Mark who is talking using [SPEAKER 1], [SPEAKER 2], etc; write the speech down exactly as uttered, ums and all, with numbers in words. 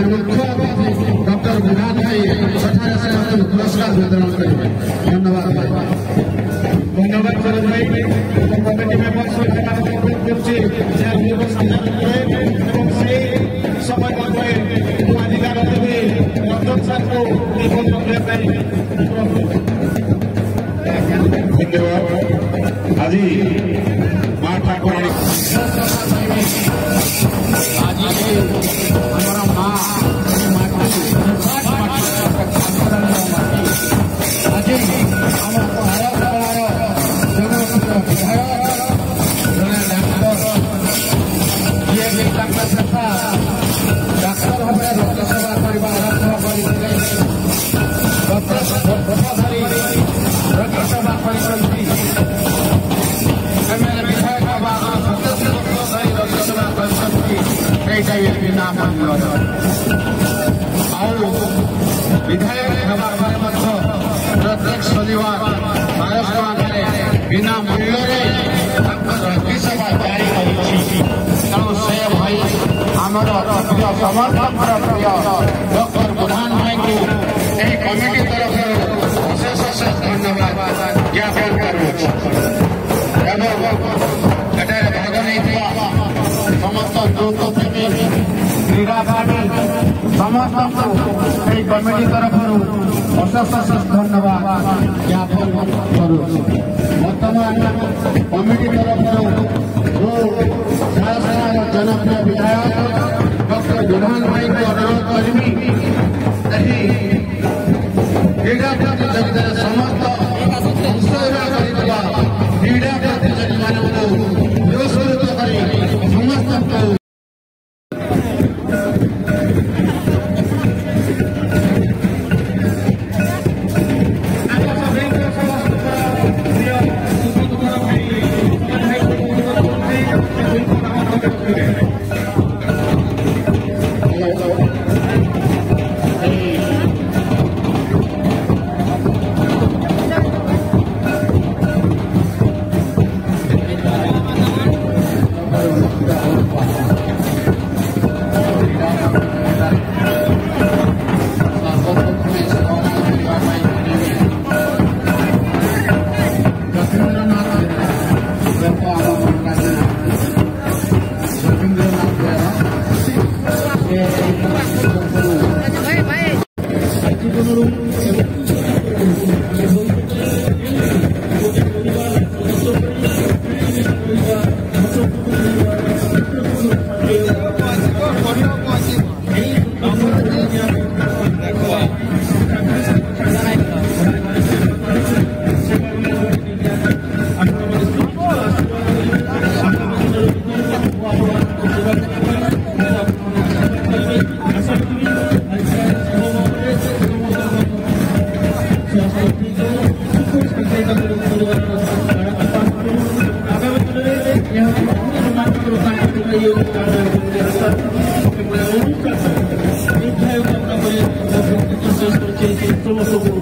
[SPEAKER 1] मुख्य अतिथि डॉक्टर विधान भाई सठारह से पुरस्कार वितरण करेंगे। धन्यवाद भाई।
[SPEAKER 2] धन्यवाद शरद भाई। कमिटी मेंबर्स এবং সেই সময় মধ্যে অধিকার অতিথি রঞ্জন স্যারকে নিবন্ধন দেয়। ধন্যবাদ। আজি মা ঠাকুরানী
[SPEAKER 1] आज हमारा माँ डाक्तर भावे रक्त सेवा करने आरंभ करते रक्त सेवा कर विधायक रक्त सेवा कर नाम विधायक सेवा प्रत्येक शनिवार बारश बिना मूल्य रक्त सेवा जारी तेणु से भाई आमर प्रिय समर्थक प्रिय डॉक्टर प्रधान भाई को यही कमिटी तरफ अशेष अशेष धन्यवाद ज्ञापन करूँ। भाग नहीं समस्त युवक प्रेमी क्रीड़ाप्रेमी समस्त यही कमिटी तरफ अशेष अशेष धन्यवाद ज्ञापन करूँ। बर्तमान कमिटी तरफ जनप्रिय विधायक डॉक्टर विधान भाई को अनुरोध करी क्रीड़ा प्रतियोगिता समस्त क्रीड़ा प्रतियोगी मानव पुरस्कृत कर समस्त
[SPEAKER 2] समस्त